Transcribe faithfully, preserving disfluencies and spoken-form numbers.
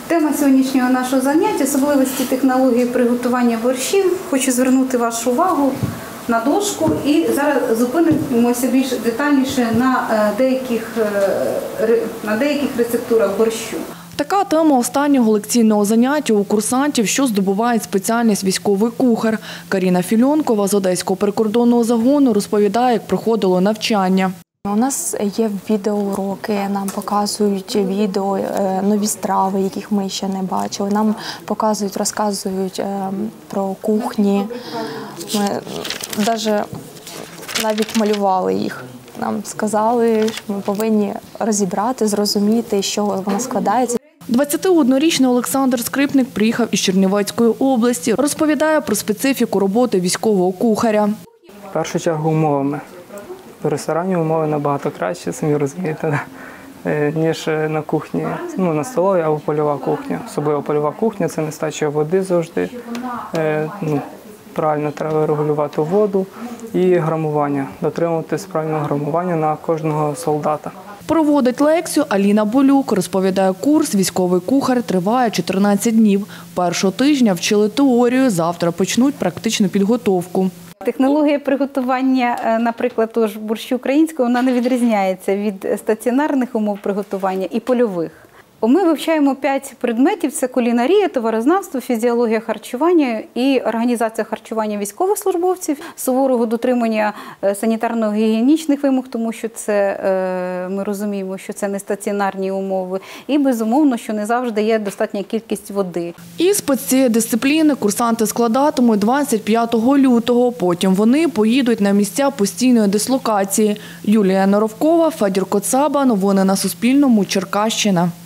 Тема сьогоднішнього нашого заняття – особливості технології приготування борщів. Хочу звернути вашу увагу на дошку і зараз зупинимося більш детальніше на деяких, на деяких рецептурах борщу. Така тема останнього лекційного заняття у курсантів, що здобувають спеціальність військовий кухар. Каріна Фільонкова з Одеського прикордонного загону розповідає, як проходило навчання. У нас є відеоуроки, нам показують відео, нові страви, яких ми ще не бачили. Нам показують, розказують про кухні. Ми навіть, навіть малювали їх. Нам сказали, що ми повинні розібрати, зрозуміти, що вона складається. двадцятиоднорічний Олександр Скрипник приїхав із Чернівецької області. Розповідає про специфіку роботи військового кухаря. В першу чергу умовами. В ресторані умови набагато краще, самі розумієте, ніж на кухні, ну, на столовій або польова кухня. Особливо польова кухня – це нестача води завжди. Ну, правильно треба регулювати воду і грамування, дотримуватись правильного грамування на кожного солдата. Проводить лекцію Аліна Болюк. Розповідає, курс «Військовий кухар» триває чотирнадцять днів. Першого тижня вчили теорію, завтра почнуть практичну підготовку. Технологія приготування, наприклад, тож борщу українського, вона не відрізняється від стаціонарних умов приготування і польових. Ми вивчаємо п'ять предметів – це кулінарія, товарознавство, фізіологія харчування і організація харчування військовослужбовців, суворого дотримання санітарно-гігієнічних вимог, тому що це, ми розуміємо, що це не стаціонарні умови, і, безумовно, що не завжди є достатня кількість води. Іспит з цієї дисципліни курсанти складатимуть двадцять п'ятого лютого. Потім вони поїдуть на місця постійної дислокації. Юлія Норовкова, Федір Коцаба. Новини на Суспільному. Черкащина.